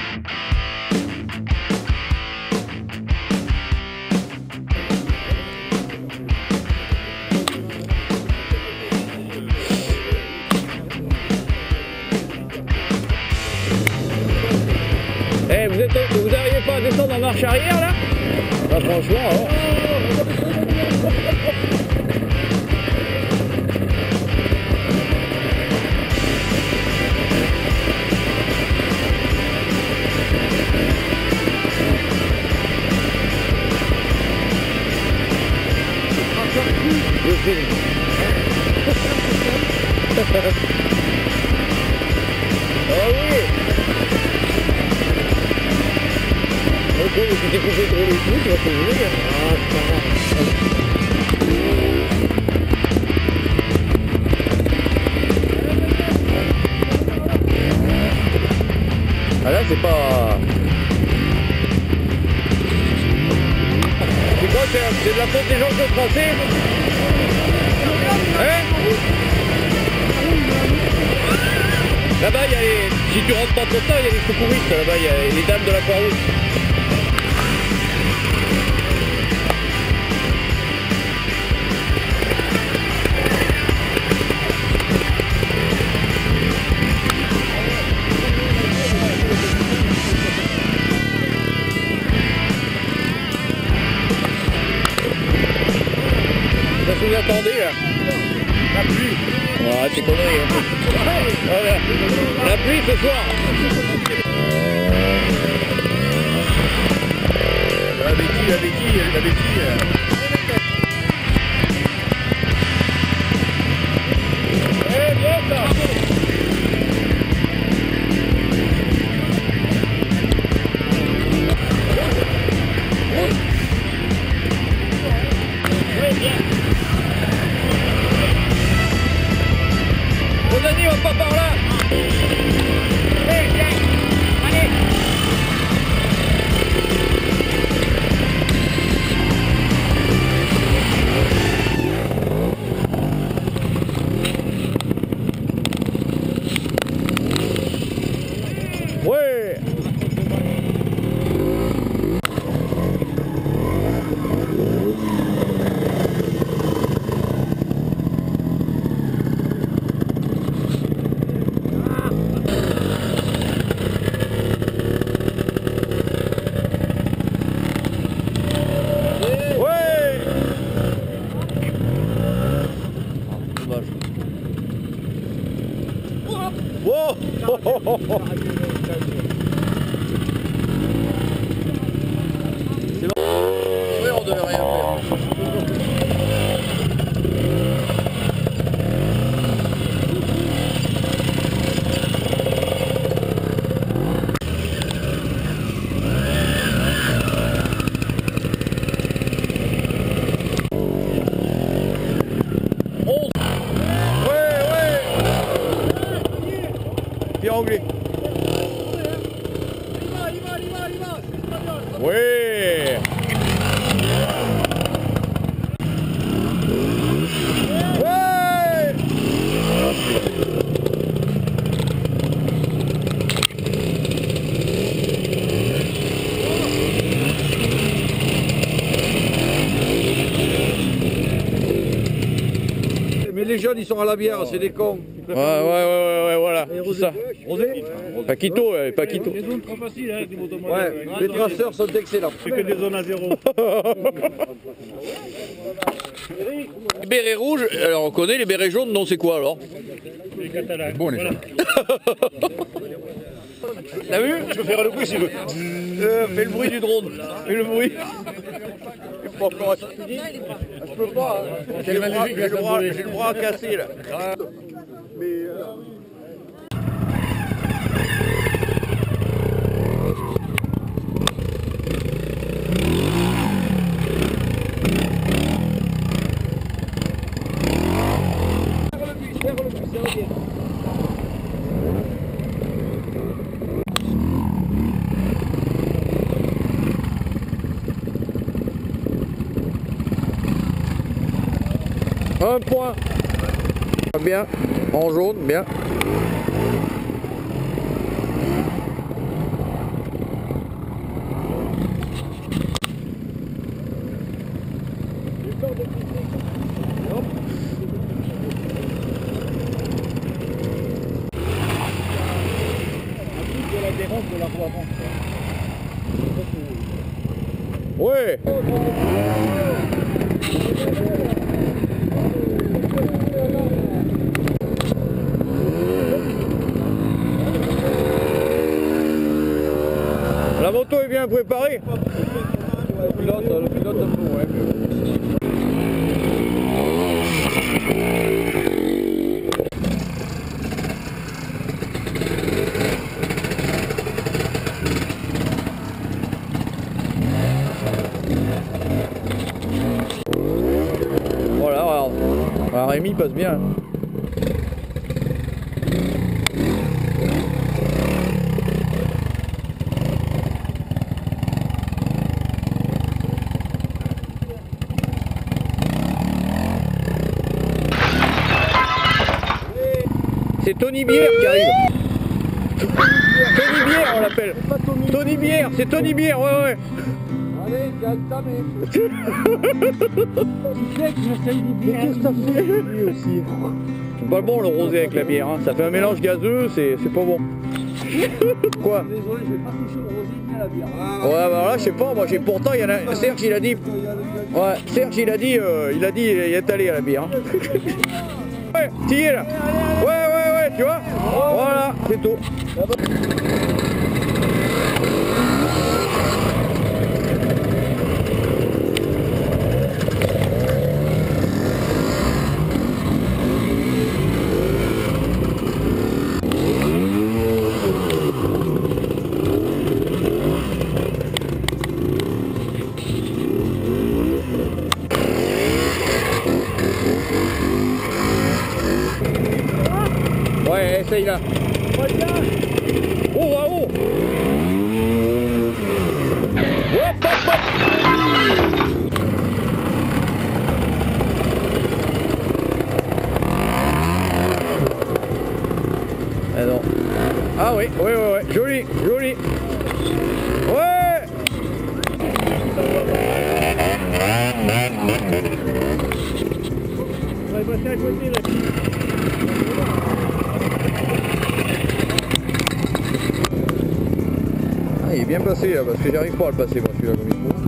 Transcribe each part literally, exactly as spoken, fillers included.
Eh, vous êtes, vous n'arrivez pas à descendre en marche arrière là? Bah franchement, alors. Le film. Oh oui. Ok, mais si t'es coupé trop les coups, tu vas te lever. Ah, c'est pas grave. Ah là, c'est pas... C'est quoi, c'est de la contingence de tracé? Hein? Là-bas, il y a les... Si tu rentres pas trop tard, il y a les secouristes. Là-bas, il y a les dames de la Croix-Rouge. Vous attendez là? La pluie. Ouais, c'est connerie. Hein. Voilà. La pluie ce soir. La béquille, la béquille, la béquille. Eh bien ça. Denis, on va pas par là. Allez, viens. Allez. Ouais. Wow. C'est bon. Oui, on devait rien faire. Pied anglais. Oui. Mais les jeunes ils sont à la bière, c'est des cons. Ouais, ouais, ouais, ouais, ouais, voilà. C'est ça. Rosé. Paquito, ouais, Paquito. Les zones trop faciles, hein, du motomodèle. Ouais, les traceurs sont excellents. C'est que des zones à zéro. Les bérets rouges, alors on connaît, les bérets jaunes, non, c'est quoi alors? Les Catalans. Bon, les voilà. T'as vu? Je peux faire le coup si tu veux. Euh, fais le bruit du drone. Fais le bruit. Je peux pas. Hein. J'ai le, le, bras, le bras cassé là. Mais euh... Un point. Bien. En jaune, bien. dérange de la roue avant. Ouais. La moto est bien préparée. Le pilote, le pilote un peu, ouais. Voilà, regarde. Alors, Rémi passe bien. C'est Tony Bière qui arrive. Tony Bière, on l'appelle. Tony Bière, c'est Tony Bière, ouais, ouais. Allez, viens ta Tu sais que j'essaye de bien. Qu'est-ce que t'as fait lui aussi? C'est pas bon le rosé avec la bière, hein. Ça fait un mélange gazeux, c'est pas bon. Quoi? Désolé, je vais pas toucher le rosé ni à la bière. Ah, ouais, bah là, je sais pas, moi j'ai pourtant, il y en a. Serge, il a dit. Ouais, Serge, il a dit, euh, il a dit, il est allé à la bière. Hein. Ouais, t'y es là. Ouais, ouais, ouais, tu vois? Voilà, c'est tout. Ouais, essaye là. Oh, waouh! Hop, hop, hop! Ah non. Ah oui, oui, oui, oui. Joli, joli. Ouais! On va passer à côté là. Ah, il est bien passé là, parce que j'arrive pas à le passer, moi, celui-là, comme il faut.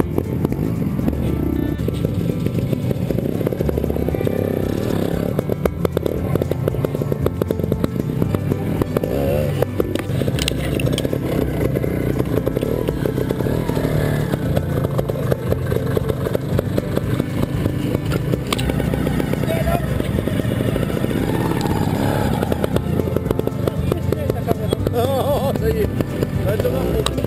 Oh, ça y est, maintenant.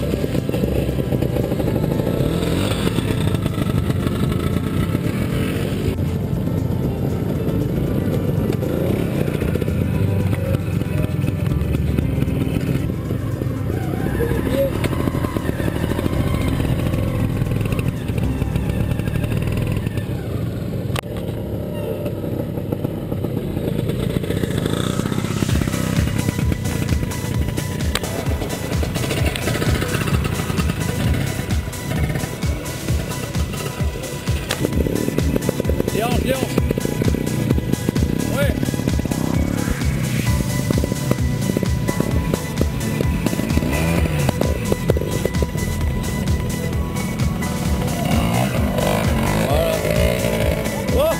Viens, viens. Ouais. Voilà. Oh.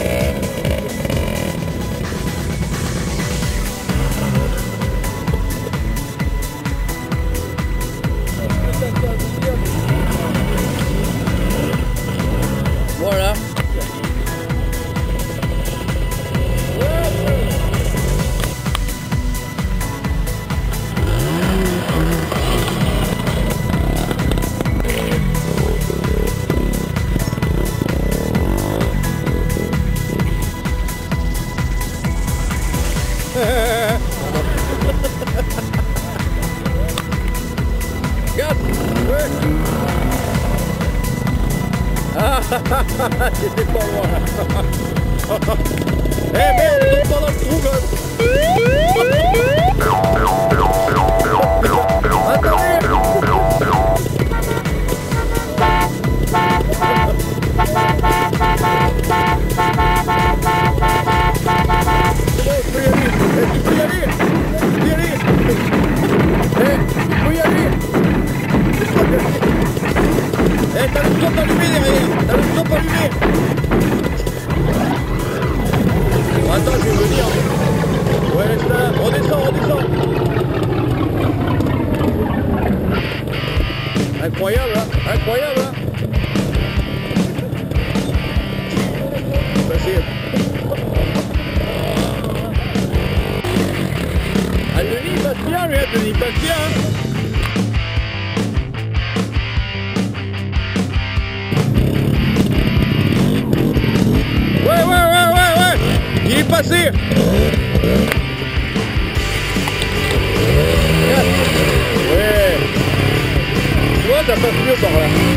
Voilà. Regarde. Ouais. Ah, c'était pas loin. Eh merde, on tombe pas dans le trou, gosse. Attendez. C'est bon, je peux y aller. Tu peux y aller. Tu peux y aller. Eh. incroyable, hein, incroyable, hein. Facile. Ah, Denis, il passe bien, lui, hein, Denis, il passe bien, hein. Ouais, ouais, ouais, ouais, ouais. Il est passé. Ouais. Tu vois, ça passe mieux par là.